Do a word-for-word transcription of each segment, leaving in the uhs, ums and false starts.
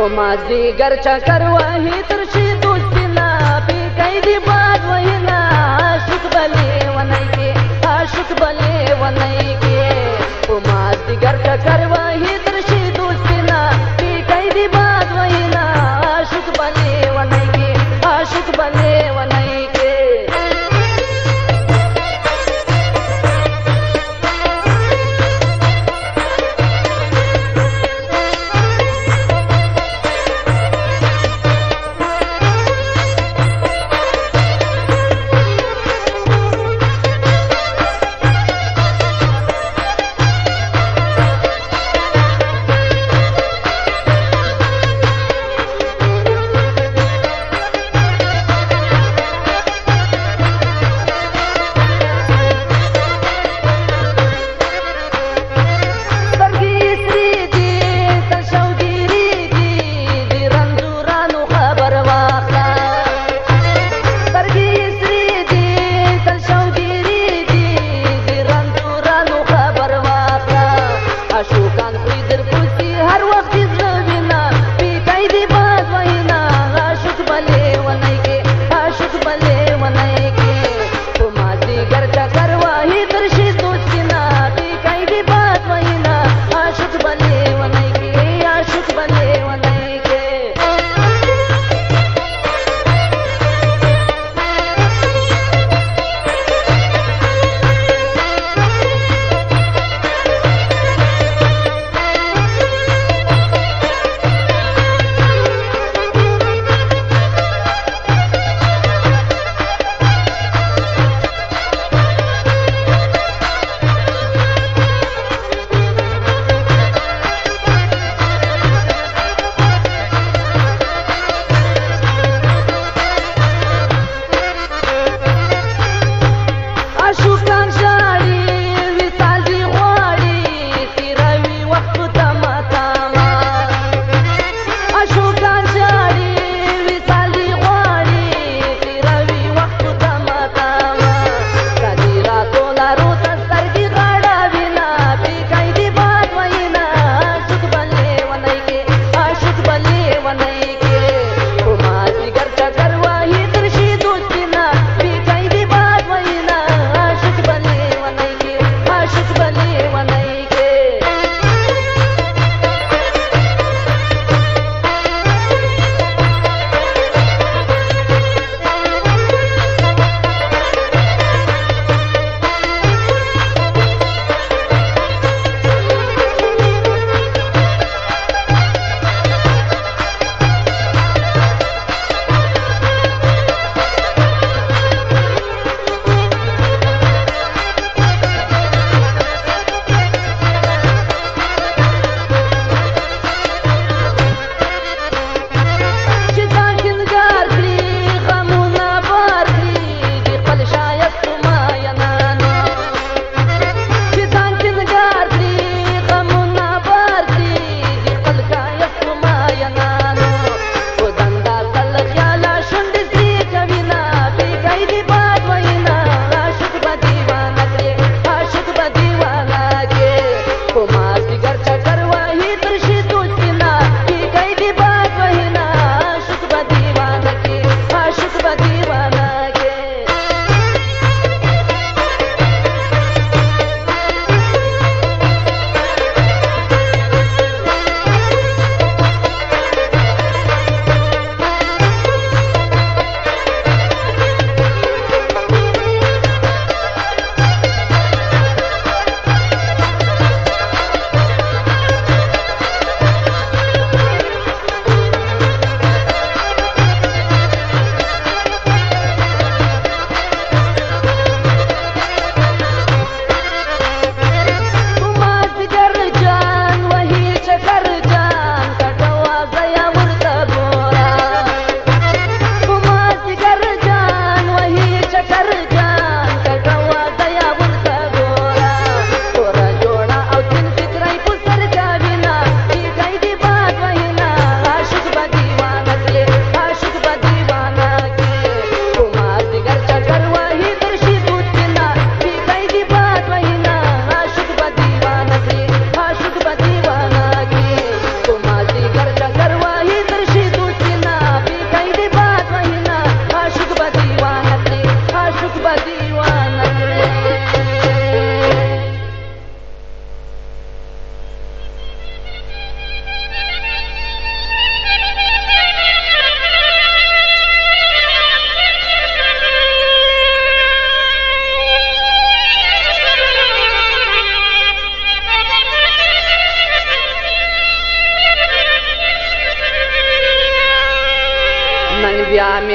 माझी घरच्या करवाही तरशी दोस्तीना पी कैदी बाद वहीना आशिक बले वनई के आशिक बले वनई के माझी घरच्या करवाही तरशी दोस्तीना पी कैदी बाद वहीना आशिक बले वनई के आशिक बले वनई के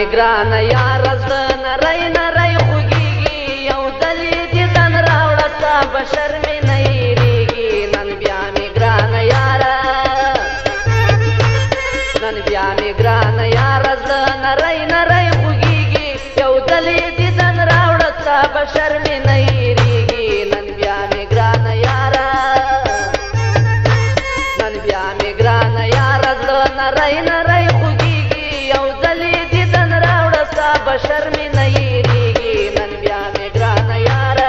مې ګرانه یاره زه نری نری خوږېږي یو ځل یې دیدن راوړه تا بشر مې نه هېرېږي نن بیا مې ګرانه یاره نن بیا مې ګرانه یاره زه نری نری خوږېږي یو ځل یې دیدن راوړه تا بشر مې نه هېرېږي نن بیا مې ګرانه یاره نن بیا مې ګرانه یاره زه نری نری خوږېږي یو ځل یې دیدن راوړه تا بشر مې نه هېرېږي نن بیا مې ګرانه یاره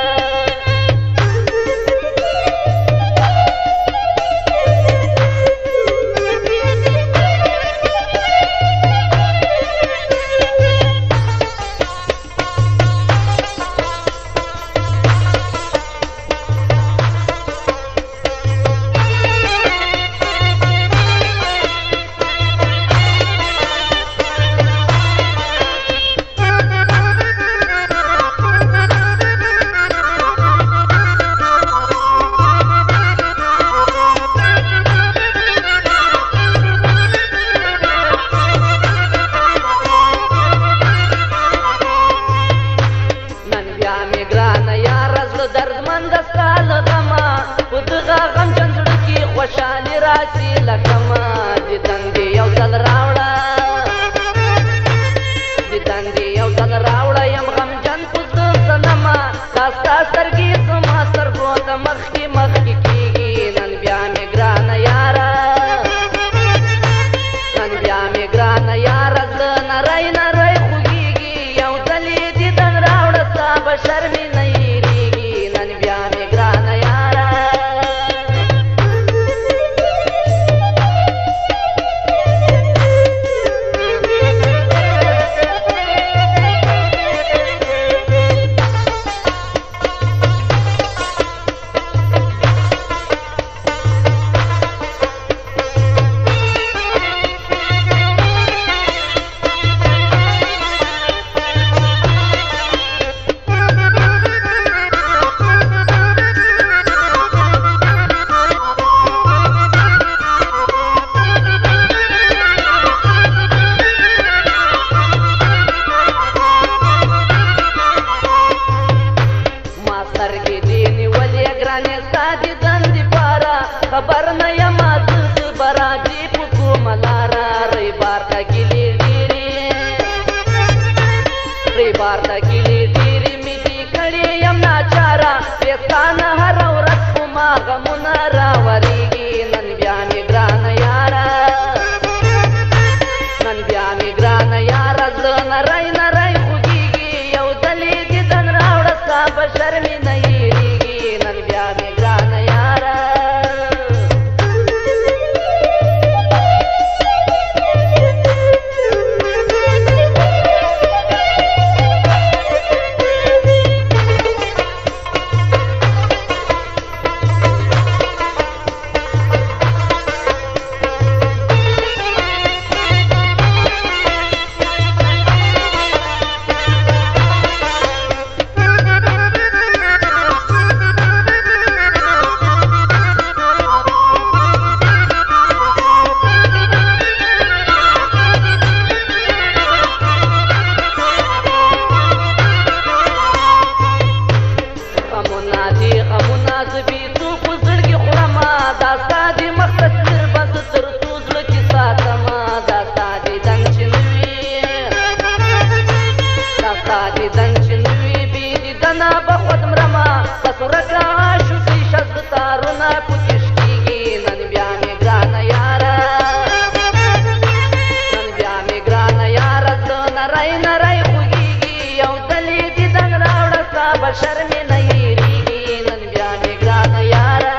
خوشالي راشي لکه ما دیدن دې یو ځل راوړه دیدن دې یو ځل راوړه یم غمجن په زړه صنمه دا ستا سترګې زما سترګو ته مخکې مخکې کېږي نن بیا مې ګرانه یاره نن بیا مې ګرانه یاره زه نری نری خوږېږي یو ځل یې دیدن راوړه ستا بشر مې نه هېرېږي نن بیا مې ګرانه یاره خبر نه یم زه به راځې په کومه لاره ری بار ته ګیلې ډېرې ری بار ته ګیلې ډېرې مې دې کړې یم ناچاره بې ستا نه هره ورځ په ما غمونه راورېږي نن بیا مې ګرانه یاره نن بیا مې ګرانه یاره زه نری نری خوږېږي یو ځل یې دیدن راوړه ستا بشر مې نه هېرېږي نن بیا مې ګرانه یاره بشر مې نه هېرېږي نن بیا مې ګرانه یاره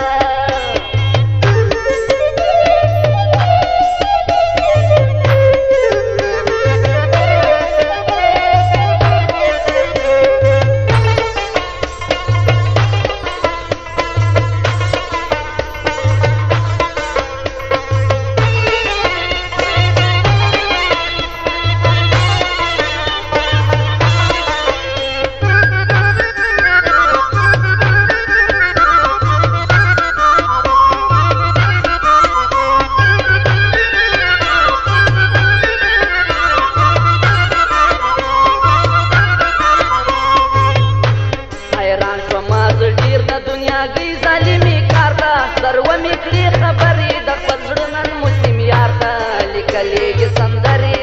نماز ډیر د دنیا گئی ظالمی کار ته سرو می کړي خبرې د خپل زړه نن مسلم یار ته لیکلې یې سندرې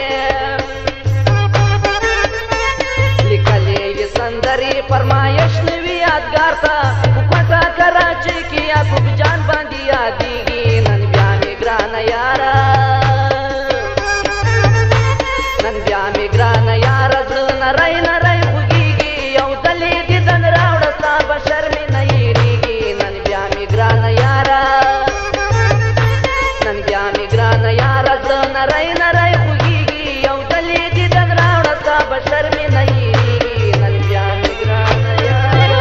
لیکلې یې سندرې فرمایش نوي یادګار ته په کوټه کراچۍ کې یعقوب جان باندې یادېږي نن بیا مې ګرانه یاره نن بیا مې ګرانه یاره زړه نری نری خوږېږي یو دلې دیدن راوړه ستا بشر مې نه هېرېږي نن بیا مې ګرانه یاره نن بیا مې ګرانه یاره زړه نری نری خوږېږي یو دلې دیدن راوړه ستا بشر مې نه هېرېږي نن بیا مې ګرانه یاره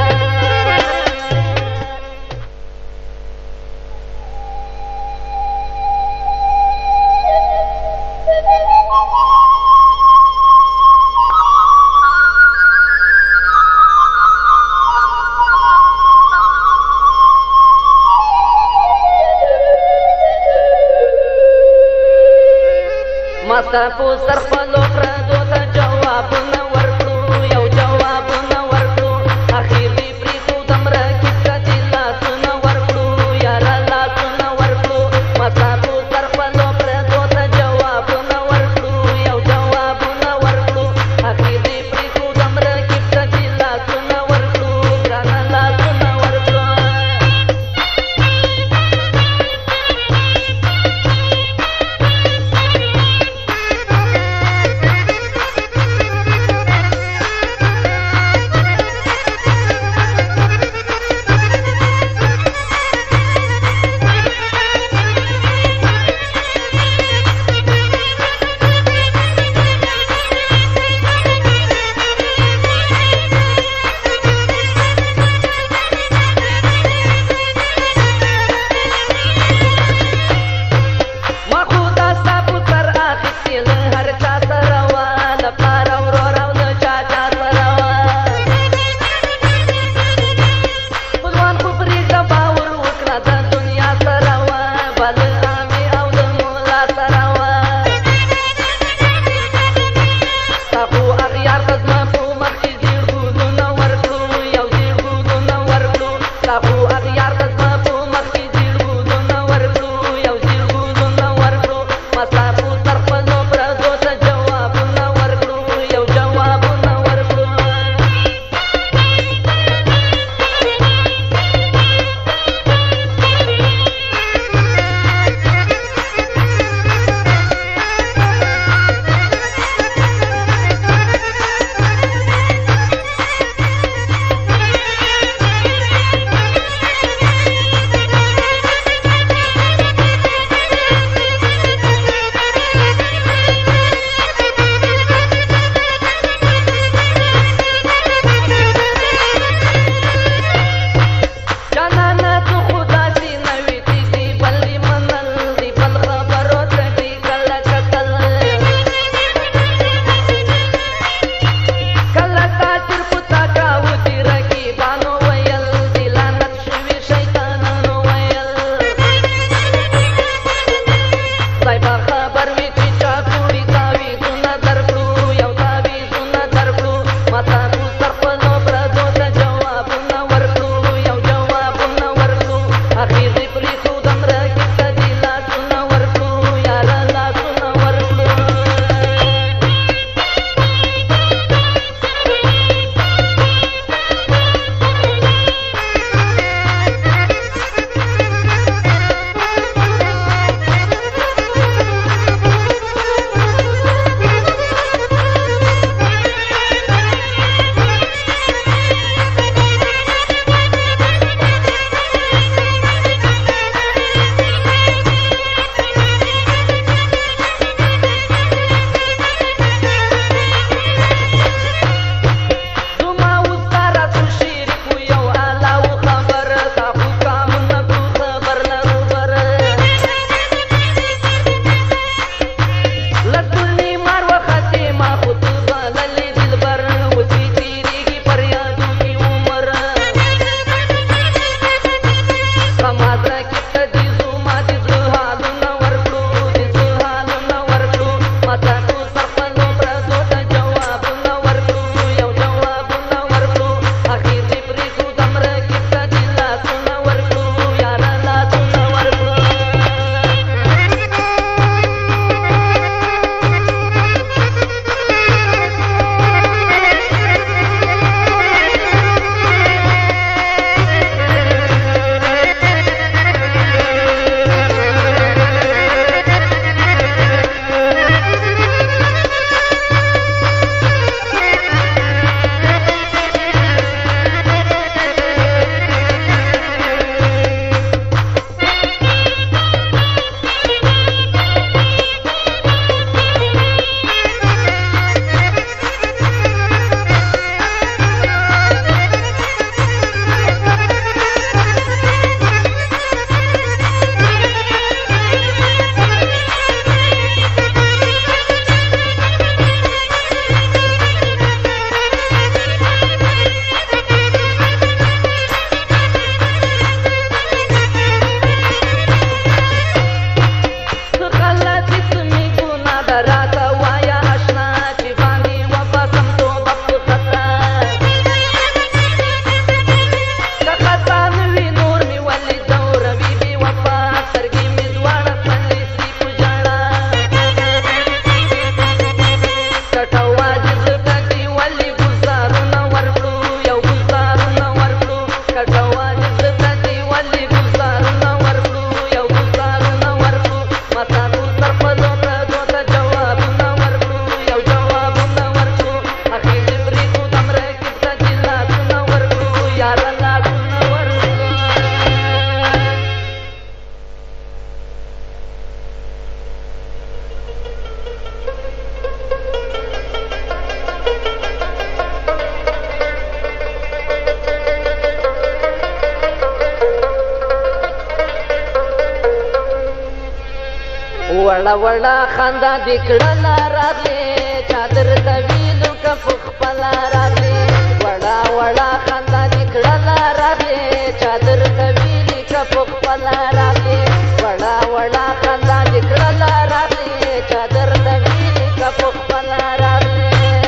ماته په سر خپلو پردو ته جوابونه ورکړو یو جوابونه ورکړو اخیر دې پرېښودم رقیب ته دې لاسونه ورکړو یاره لاسونه ورکړو ماته په سر خپلو پردو ته جوابونه ورکړو یو جوابونه ورکړو اخیر دې پرېښودم رقیب ته دې لاسونه ورکړو ګرانه لاسونه ورکړو وړه وړه خندا دې کړله راغلې چادر ته ویلو که په خپله راغلې وړه وړه خندا دې کړله راغلې چادر ته ویلې که په خپله راغلې وړه وړه خندا دې کړله راغلې چادر ته ویلې که په خپله راغلې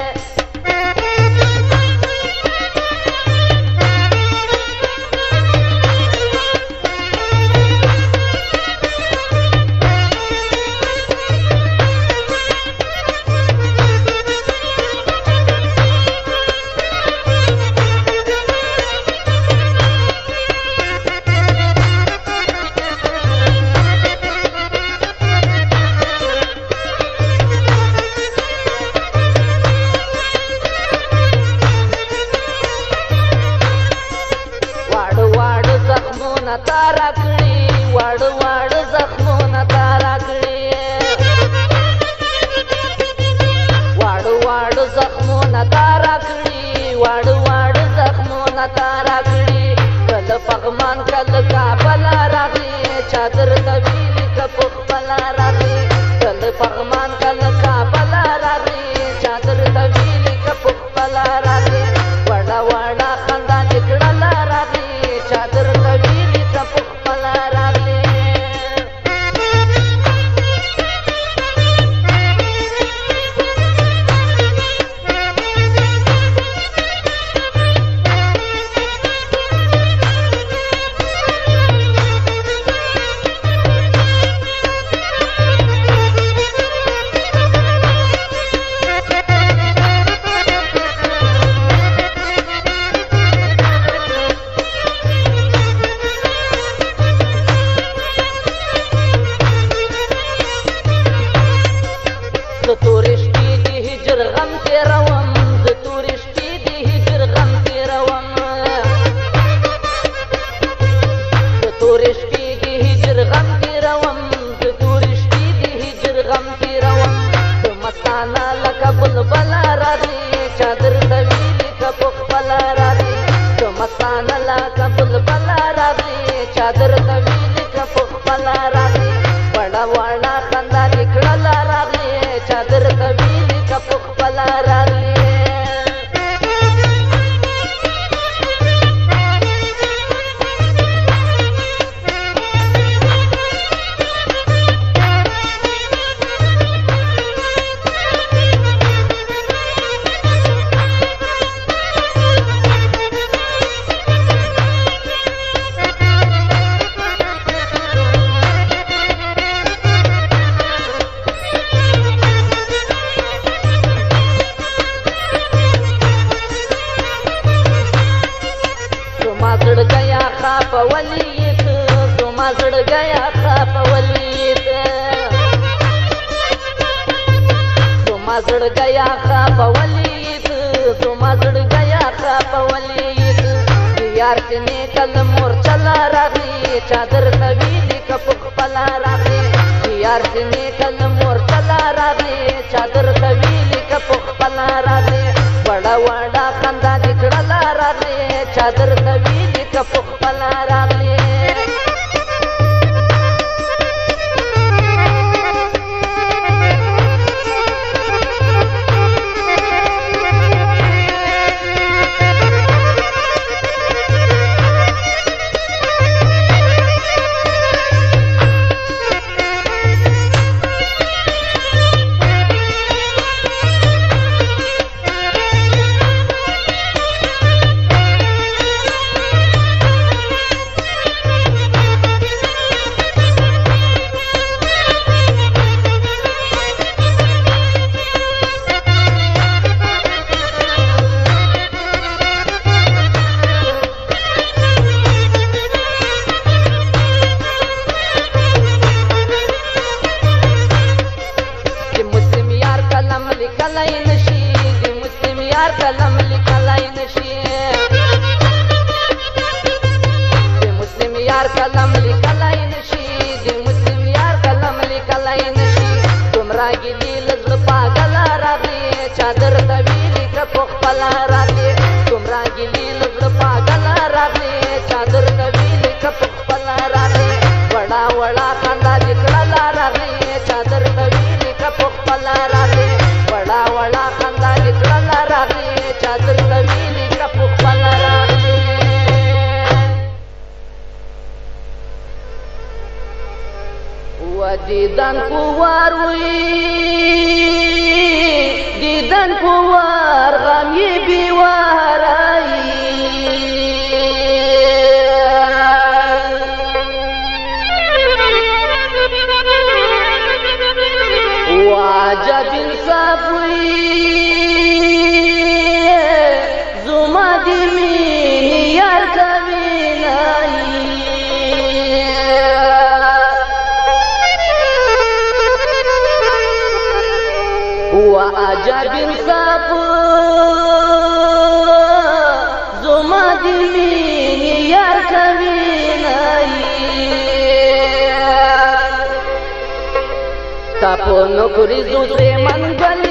تارا کړي واړ واړ زخمونه تارا کړي واړ واړ زخمونه تارا کړي واړ واړ زخمونه تارا کړي کله پغمان کله کابل راغلي چادر ته ویلې که په خپله راغلي کله پغمان کله کابل راغلي چادر ته ویلې که په خپله راغلي وړه وړه خندا دې کړله راغلي چادر ته ویلې چادر ته ویلې که په خپله راغلې که مستانه لکه بلبل راغلې چادر ته ویلې که په خپله راغلې وړه وړه خندا دې کړله راغلې چادر ته ویلې که په خپله راغلې زړ گیا خاپ ولیت زما زړ گیا خاپ ولیت زما زړ گیا خاپ ولیت زما زړ گیا خاپ ولیت یار تنه کل مور چلا راغلی چادر ته ویلې که په خپله راغلی یار تنه کل مور چلا راغلی چادر ته ویلې که په خپله راغلی وړه وړه خندا دې کړله راغلی چادر ته ویلې که په خپله راغلی دیدن کوار وی دیدن کوار غمی بیواری وعجب انصاف وی زما دی مینی یار کمینائی وعجب انصاف زما دی مینی یار کمینائی تا په نوکری زو ته منګل